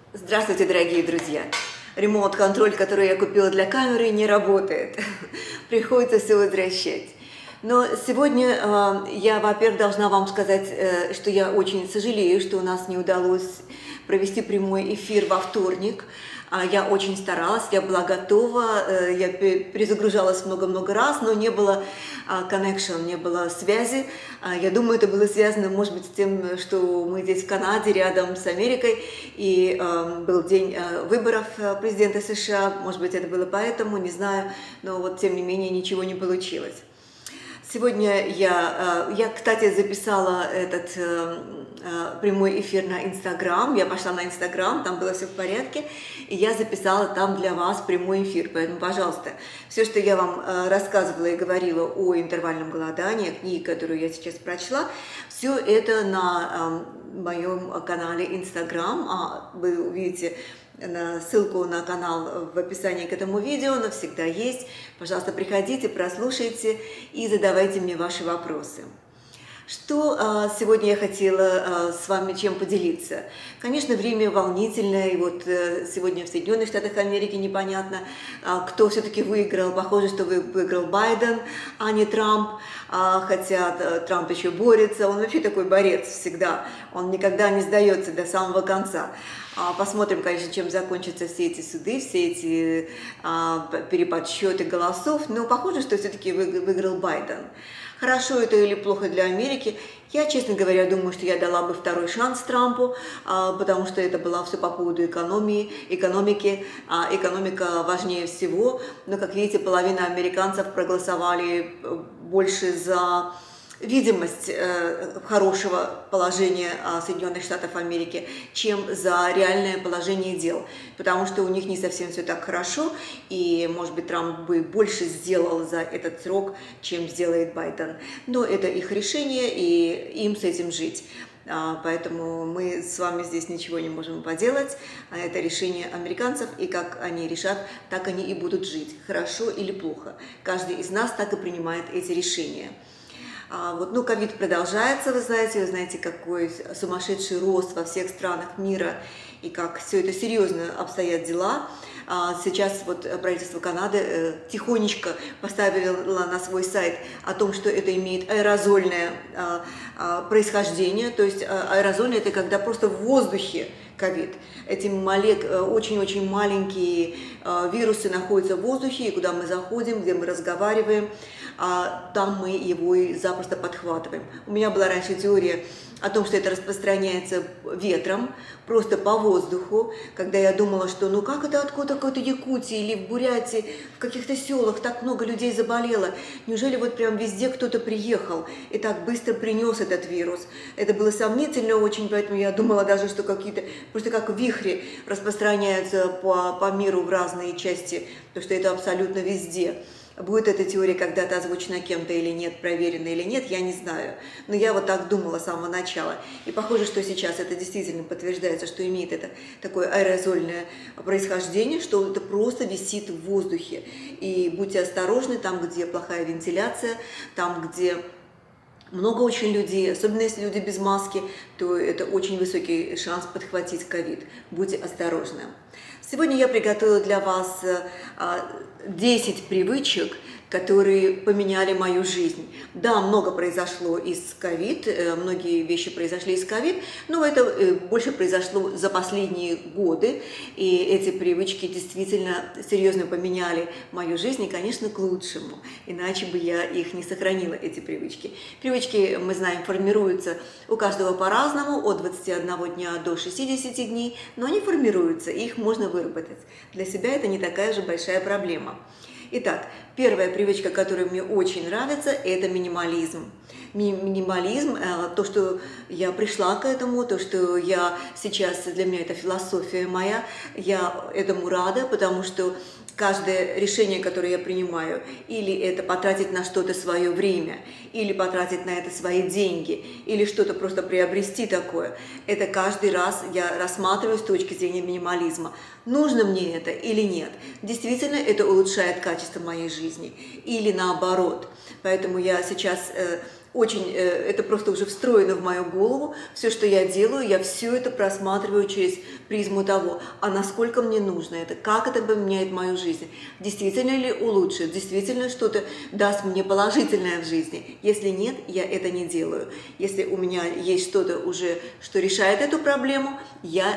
Здравствуйте, дорогие друзья! Ремоут-контроль, который я купила для камеры, не работает. Приходится все возвращать. Но сегодня я, во-первых, должна вам сказать, что я очень сожалею, что у нас не удалось провести прямой эфир во вторник. Я очень старалась, я была готова, я перезагружалась много-много раз, но не было connection, не было связи. Я думаю, это было связано, может быть, с тем, что мы здесь в Канаде, рядом с Америкой, и был день выборов президента США, может быть, это было поэтому, не знаю, но вот, тем не менее, ничего не получилось. Сегодня я, кстати, записала этот прямой эфир на Инстаграм. Я пошла на Инстаграм, там было все в порядке, и я записала там для вас прямой эфир. Поэтому, пожалуйста, все, что я вам рассказывала и говорила о интервальном голодании, книге, которую я сейчас прочла, все это на моем канале Инстаграм. Вы увидите ссылку на канал в описании к этому видео, она всегда есть. Пожалуйста, приходите, прослушайте и задавайте мне ваши вопросы. Что сегодня я хотела с вами чем поделиться? Конечно, время волнительное, и вот сегодня в Соединенных Штатах Америки непонятно, кто все-таки выиграл. Похоже, что выиграл Байден, а не Трамп, хотя Трамп еще борется, он вообще такой борец всегда, он никогда не сдается до самого конца. Посмотрим, конечно, чем закончатся все эти суды, все эти переподсчеты голосов, но похоже, что все-таки выиграл Байден. Хорошо это или плохо для Америки? Я, честно говоря, думаю, что я дала бы второй шанс Трампу, потому что это было все по поводу экономики. Экономика важнее всего, но, как видите, половина американцев проголосовали больше за видимость хорошего положения Соединенных Штатов Америки, чем за реальное положение дел, потому что у них не совсем все так хорошо, и, может быть, Трамп бы больше сделал за этот срок, чем сделает Байден. Но это их решение, и им с этим жить. Поэтому мы с вами здесь ничего не можем поделать. Это решение американцев, и как они решат, так они и будут жить, хорошо или плохо. Каждый из нас так и принимает эти решения. Ковид продолжается, вы знаете, какой сумасшедший рост во всех странах мира, и как все это серьезно обстоят дела. Сейчас вот правительство Канады тихонечко поставило на свой сайт о том, что это имеет аэрозольное происхождение, то есть аэрозольное – это когда просто в воздухе ковид. Эти очень-очень маленькие вирусы находятся в воздухе, и куда мы заходим, где мы разговариваем, там мы его и запросто подхватываем. У меня была раньше теория о том, что это распространяется ветром, просто по воздуху, когда я думала, что ну как это, откуда какой-то Якутии или в Бурятии, в каких-то селах так много людей заболело, неужели вот прям везде кто-то приехал и так быстро принес этот вирус? Это было сомнительно очень, поэтому я думала даже, что какие-то, просто как вихри распространяются по миру в разные части, потому что это абсолютно везде. Будет эта теория когда-то озвучена кем-то или нет, проверена или нет, я не знаю. Но я вот так думала с самого начала. И похоже, что сейчас это действительно подтверждается, что имеет это такое аэрозольное происхождение, что это просто висит в воздухе. И будьте осторожны там, где плохая вентиляция, там, где много очень людей, особенно если люди без маски, то это очень высокий шанс подхватить ковид. Будьте осторожны. Сегодня я приготовила для вас 10 привычек, которые поменяли мою жизнь. Да, много произошло из ковид, многие вещи произошли из ковид, но это больше произошло за последние годы, и эти привычки действительно серьезно поменяли мою жизнь, и, конечно, к лучшему, иначе бы я их не сохранила, эти привычки. Привычки, мы знаем, формируются у каждого по-разному, от 21 дня до 60 дней, но они формируются, и их можно выработать. Для себя это не такая же большая проблема. Итак, первая привычка, которая мне очень нравится, это минимализм. Минимализм, то, что я пришла к этому, то, что я сейчас, для меня это философия моя, я этому рада, потому что каждое решение, которое я принимаю, или это потратить на что-то свое время, или потратить на это свои деньги, или что-то просто приобрести такое, это каждый раз я рассматриваю с точки зрения минимализма. Нужно мне это или нет? Действительно, это улучшает качество моей жизни или наоборот. Поэтому я сейчас очень, это просто уже встроено в мою голову. Все, что я делаю, я все это просматриваю через призму того, а насколько мне нужно это, как это поменяет мою жизнь, действительно ли улучшит, действительно что-то даст мне положительное в жизни. Если нет, я это не делаю. Если у меня есть что-то уже, что решает эту проблему, я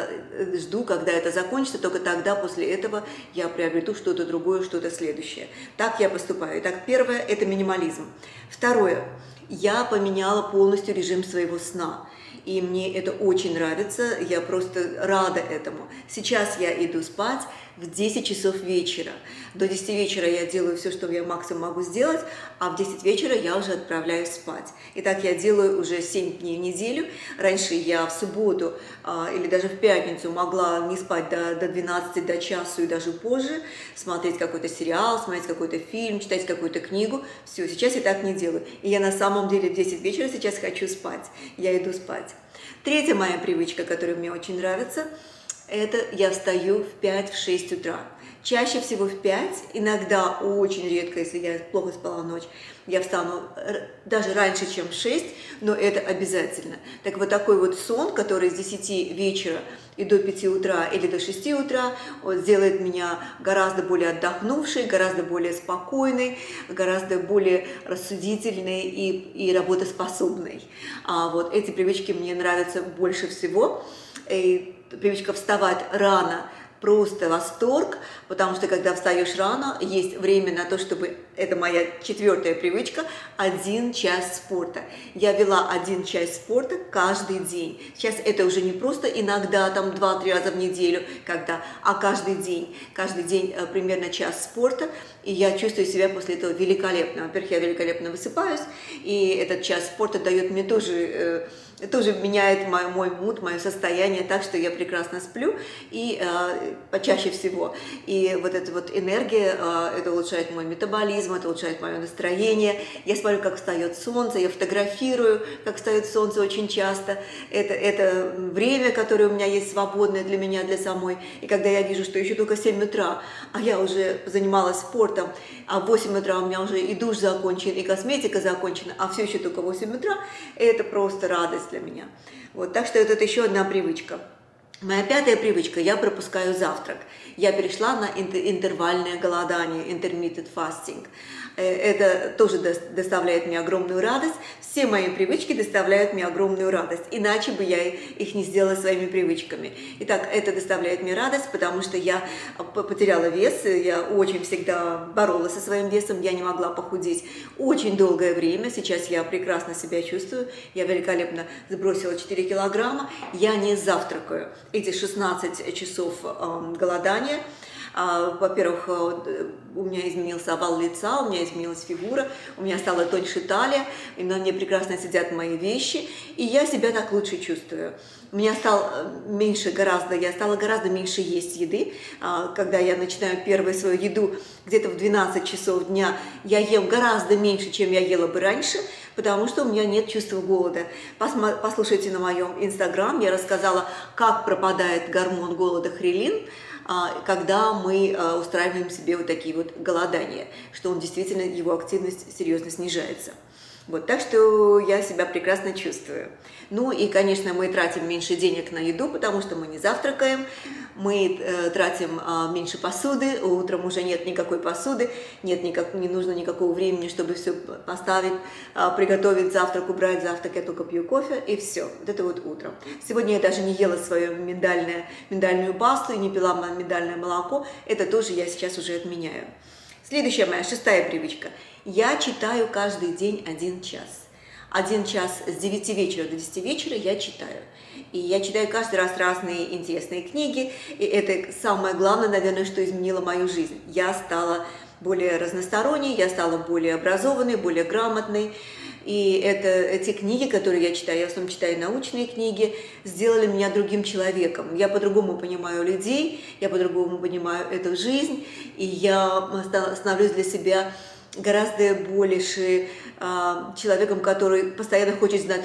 жду, когда это закончится, только тогда, после этого, я приобрету что-то другое, что-то следующее. Так я поступаю. Итак, первое – это минимализм. Второе – я поменяла полностью режим своего сна. И мне это очень нравится, я просто рада этому. Сейчас я иду спать в 10 часов вечера. До 10 вечера я делаю все, что я максимум могу сделать, а в 10 вечера я уже отправляюсь спать. И так я делаю уже 7 дней в неделю. Раньше я в субботу или даже в пятницу могла не спать до 12, до часу и даже позже, смотреть какой-то сериал, смотреть какой-то фильм, читать какую-то книгу. Все, сейчас я так не делаю. И я на самом деле в 10 вечера сейчас хочу спать. Я иду спать. Третья моя привычка, которая мне очень нравится, это я встаю в 5-6 утра. Чаще всего в 5, иногда очень редко, если я плохо спала ночь, я встану даже раньше, чем в 6, но это обязательно. Так вот такой вот сон, который с 10 вечера и до 5 утра или до 6 утра, он сделает меня гораздо более отдохнувшей, гораздо более спокойной, гораздо более рассудительной и работоспособной. Вот эти привычки мне нравятся больше всего. И привычка вставать рано – просто восторг, потому что когда встаешь рано, есть время на то, чтобы, это моя четвертая привычка, 1 час спорта. Я вела 1 час спорта каждый день. Сейчас это уже не просто иногда, там 2-3 раза в неделю, а каждый день. Каждый день примерно час спорта, и я чувствую себя после этого великолепно. Во-первых, я великолепно высыпаюсь, и этот час спорта дает мне тоже меняет мой муд, мое состояние так, что я прекрасно сплю, и почаще всего. И вот эта вот энергия, это улучшает мой метаболизм, это улучшает мое настроение. Я смотрю, как встает солнце, я фотографирую, как встает солнце очень часто. Это время, которое у меня есть свободное для меня, для самой. И когда я вижу, что еще только 7 утра, а я уже занималась спортом, а в 8 утра у меня уже и душ закончен, и косметика закончена, а все еще только 8 утра, это просто радость для меня. Вот, так что это еще одна привычка. Моя пятая привычка – я пропускаю завтрак. Я перешла на интервальное голодание, intermittent fasting. Это тоже доставляет мне огромную радость. Все мои привычки доставляют мне огромную радость, иначе бы я их не сделала своими привычками. Итак, это доставляет мне радость, потому что я потеряла вес, я очень всегда боролась со своим весом, я не могла похудеть очень долгое время. Сейчас я прекрасно себя чувствую, я великолепно сбросила 4 килограмма, я не завтракаю. Эти 16 часов голодания. Во-первых, у меня изменился овал лица, у меня изменилась фигура, у меня стала тоньше талия, и на мне прекрасно сидят мои вещи, и я себя так лучше чувствую. У меня я стала гораздо меньше есть еды. Когда я начинаю первую свою еду где-то в 12 часов дня, я ем гораздо меньше, чем я ела бы раньше, потому что у меня нет чувства голода. Послушайте на моем инстаграм, я рассказала, как пропадает гормон голода хрелин, когда мы устраиваем себе вот такие вот голодания, что он действительно, его активность серьезно снижается. Вот, так что я себя прекрасно чувствую. Ну и, конечно, мы тратим меньше денег на еду, потому что мы не завтракаем, мы тратим меньше посуды, утром уже нет никакой посуды, не нужно никакого времени, чтобы все поставить, приготовить завтрак, убрать завтрак, я только пью кофе, и все. Вот это вот утром. Сегодня я даже не ела свою миндальную пасту и не пила миндальное молоко, это тоже я сейчас уже отменяю. Следующая моя, шестая привычка. Я читаю каждый день 1 час. 1 час с 9 вечера до 10 вечера я читаю. И я читаю каждый раз разные интересные книги. И это самое главное, наверное, что изменило мою жизнь. Я стала более разносторонней, я стала более образованной, более грамотной. И эти книги, которые я читаю, я в основном читаю научные книги, сделали меня другим человеком. Я по-другому понимаю людей, я по-другому понимаю эту жизнь, и я становлюсь для себя гораздо больше человеком, который постоянно хочет знать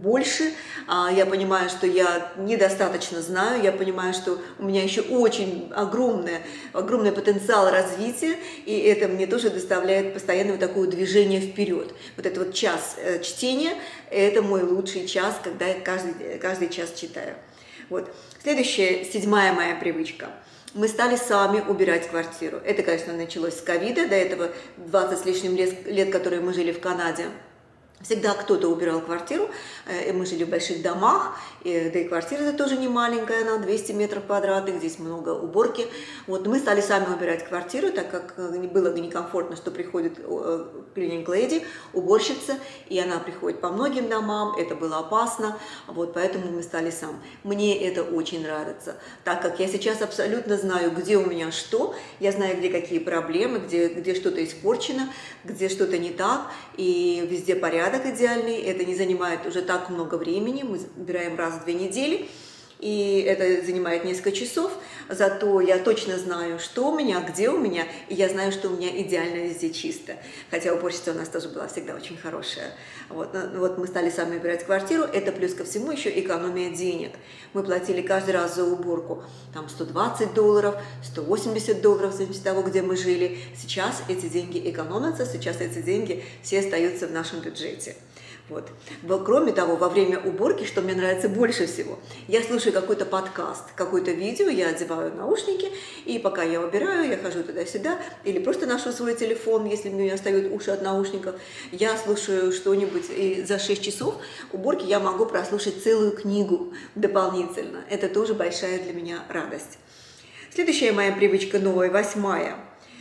больше, я понимаю, что я недостаточно знаю, я понимаю, что у меня еще очень огромный потенциал развития, и это мне тоже доставляет постоянное вот такое движение вперед. Вот этот вот час чтения – это мой лучший час, когда я каждый час читаю. Вот. Следующая, 7-я моя привычка. Мы стали сами убирать квартиру. Это, конечно, началось с ковида, до этого 20 с лишним лет, которые мы жили в Канаде. Всегда кто-то убирал квартиру, и мы жили в больших домах, да и квартира тоже не маленькая, она 200 метров квадратных, здесь много уборки. Вот мы стали сами убирать квартиру, так как было некомфортно, что приходит cleaning lady, уборщица, и она приходит по многим домам, это было опасно, вот поэтому мы стали сами. Мне это очень нравится, так как я сейчас абсолютно знаю, где у меня что, я знаю, где какие проблемы, где что-то испорчено, где что-то не так, и везде порядок идеальный, это не занимает уже так много времени, мы убираем раз в 2 недели, и это занимает несколько часов, зато я точно знаю, что у меня, где у меня, и я знаю, что у меня идеально везде чисто, хотя уборщица у нас тоже была всегда очень хорошая. Вот мы стали сами убирать квартиру, это плюс ко всему еще экономия денег. Мы платили каждый раз за уборку там $120, $180, в зависимости от того, где мы жили. Сейчас эти деньги экономятся, сейчас эти деньги все остаются в нашем бюджете. Вот. Кроме того, во время уборки, что мне нравится больше всего, я слушаю какой-то подкаст, какое-то видео, я одеваю наушники, и пока я убираю, я хожу туда-сюда, или просто ношу свой телефон, если мне остаются уши от наушников, я слушаю что-нибудь, и за 6 часов уборки я могу прослушать целую книгу дополнительно. Это тоже большая для меня радость. Следующая моя привычка новая, 8-я,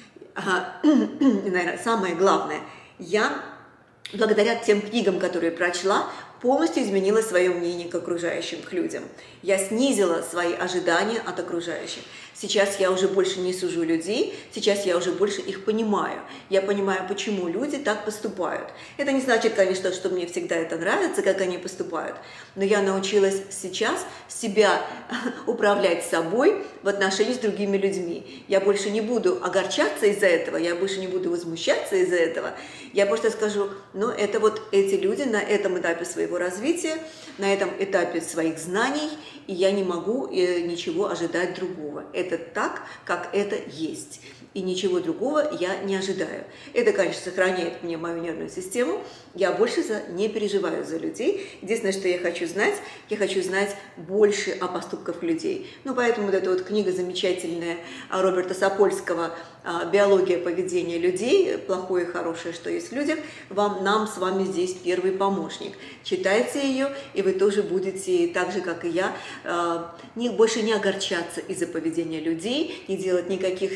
наверное, самое главное, я благодаря тем книгам, которые прочла, полностью изменила свое мнение к окружающим, к людям. Я снизила свои ожидания от окружающих. Сейчас я уже больше не сужу людей, сейчас я уже больше их понимаю. Я понимаю, почему люди так поступают. Это не значит, конечно, что мне всегда это нравится, как они поступают, но я научилась сейчас себя управлять собой в отношении с другими людьми. Я больше не буду огорчаться из-за этого, я больше не буду возмущаться из-за этого. Я просто скажу, ну, это вот эти люди на этом этапе своего развития, на этом этапе своих знаний, и я не могу ничего ожидать другого. Это так, как это есть. И ничего другого я не ожидаю. Это, конечно, сохраняет мне мою нервную систему. Я больше не переживаю за людей. Единственное, что я хочу знать больше о поступках людей. Ну, поэтому вот эта вот книга замечательная Роберта Сапольского «Биология поведения людей. Плохое и хорошее, что есть в людях», нам с вами здесь первый помощник. Читайте ее, и вы тоже будете, так же, как и я, больше не огорчаться из-за поведения людей, не делать никаких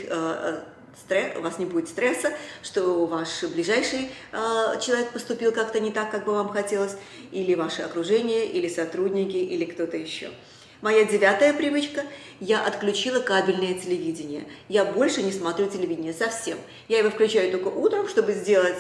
у вас не будет стресса, что ваш ближайший человек поступил как-то не так, как бы вам хотелось, или ваше окружение, или сотрудники, или кто-то еще. Моя 9-я привычка – я отключила кабельное телевидение. Я больше не смотрю телевидение совсем. Я его включаю только утром, чтобы сделать,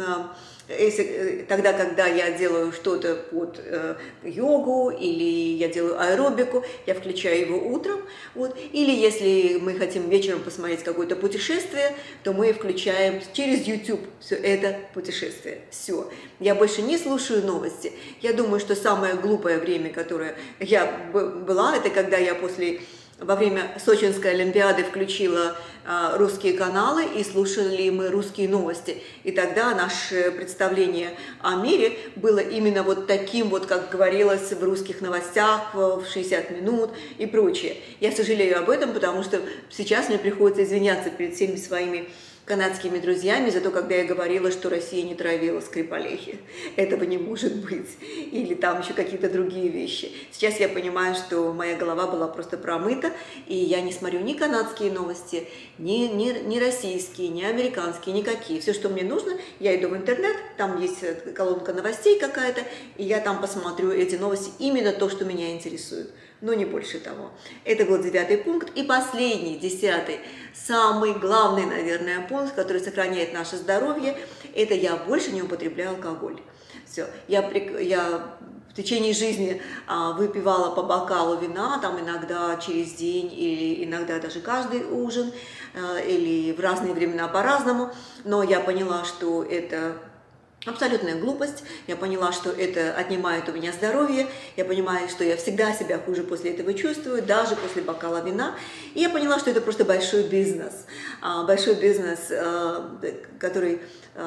тогда, когда я делаю что-то под йогу или я делаю аэробику, я включаю его утром. Вот. Или если мы хотим вечером посмотреть какое-то путешествие, то мы включаем через YouTube все это путешествие. Все. Я больше не слушаю новости. Я думаю, что самое глупое время, которое я была, это когда я во время Сочинской Олимпиады включила русские каналы и слушали мы русские новости. И тогда наше представление о мире было именно вот таким, вот как говорилось в русских новостях в 60 минут и прочее. Я сожалею об этом, потому что сейчас мне приходится извиняться перед всеми своими канадскими друзьями за то, когда я говорила, что Россия не травила Скрипалехи. Этого не может быть. Или там еще какие-то другие вещи. Сейчас я понимаю, что моя голова была просто промыта, и я не смотрю ни канадские новости, ни российские, ни американские, никакие. Все, что мне нужно, я иду в интернет, там есть колонка новостей какая-то, и я там посмотрю эти новости, именно то, что меня интересует. Но не больше того. Это был 9-й пункт. И последний, 10-й, самый главный, наверное, пункт, который сохраняет наше здоровье, это я больше не употребляю алкоголь. Все. Я в течение жизни выпивала по бокалу вина, там иногда через день, или иногда даже каждый ужин, или в разные времена по-разному. Но я поняла, что это Абсолютная глупость. Я поняла, что это отнимает у меня здоровье. Я понимаю, что я всегда себя хуже после этого чувствую, даже после бокала вина. И я поняла, что это просто большой бизнес. Большой бизнес, который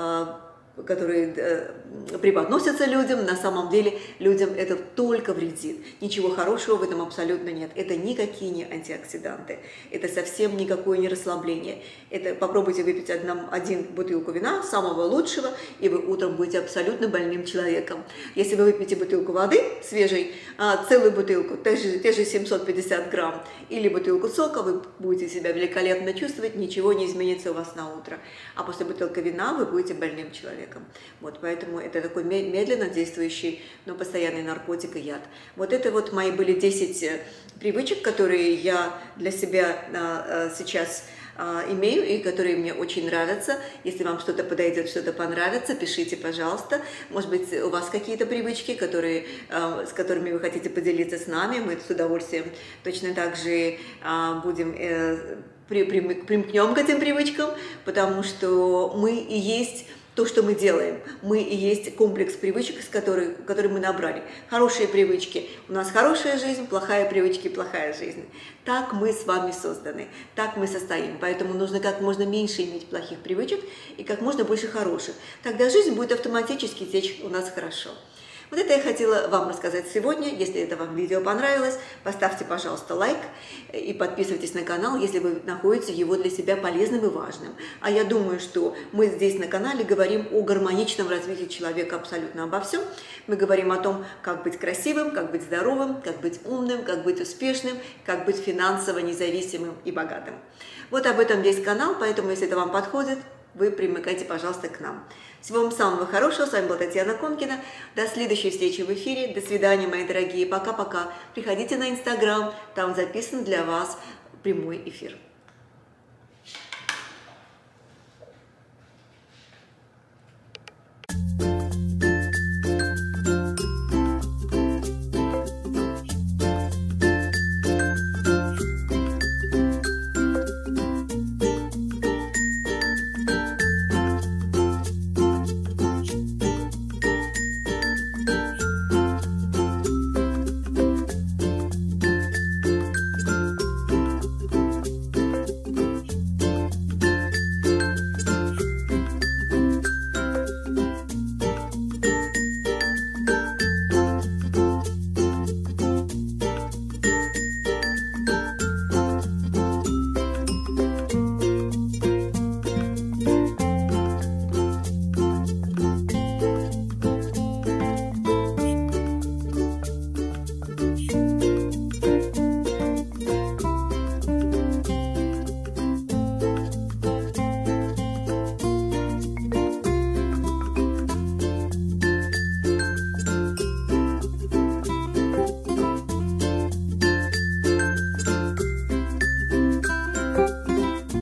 преподносятся людям, на самом деле людям это только вредит. Ничего хорошего в этом абсолютно нет. Это никакие не антиоксиданты. Это совсем никакое не расслабление. Это попробуйте выпить один бутылку вина, самого лучшего, и вы утром будете абсолютно больным человеком. Если вы выпьете бутылку воды свежей, целую бутылку, те же 750 грамм, или бутылку сока, вы будете себя великолепно чувствовать, ничего не изменится у вас на утро. А после бутылки вина вы будете больным человеком. Вот, поэтому это такой медленно действующий, но постоянный наркотик и яд. Вот это вот мои были 10 привычек, которые я для себя сейчас имею и которые мне очень нравятся. Если вам что-то подойдет, что-то понравится, пишите, пожалуйста. Может быть, у вас какие-то привычки, с которыми вы хотите поделиться с нами. Мы с удовольствием точно так же будем примкнем к этим привычкам, потому что мы и есть то, что мы делаем. Мы и есть комплекс привычек, которые мы набрали. Хорошие привычки. У нас хорошая жизнь, плохая привычка, плохая жизнь. Так мы с вами созданы, так мы состоим. Поэтому нужно как можно меньше иметь плохих привычек и как можно больше хороших. Тогда жизнь будет автоматически течь у нас хорошо. Вот это я хотела вам рассказать сегодня. Если это вам видео понравилось, поставьте, пожалуйста, лайк и подписывайтесь на канал, если вы находите его для себя полезным и важным. А я думаю, что мы здесь на канале говорим о гармоничном развитии человека абсолютно обо всем. Мы говорим о том, как быть красивым, как быть здоровым, как быть умным, как быть успешным, как быть финансово независимым и богатым. Вот об этом весь канал, поэтому, если это вам подходит, вы примыкайте, пожалуйста, к нам. Всего вам самого хорошего. С вами была Татьяна Комкина. До следующей встречи в эфире. До свидания, мои дорогие. Пока-пока. Приходите на Инстаграм. Там записан для вас прямой эфир.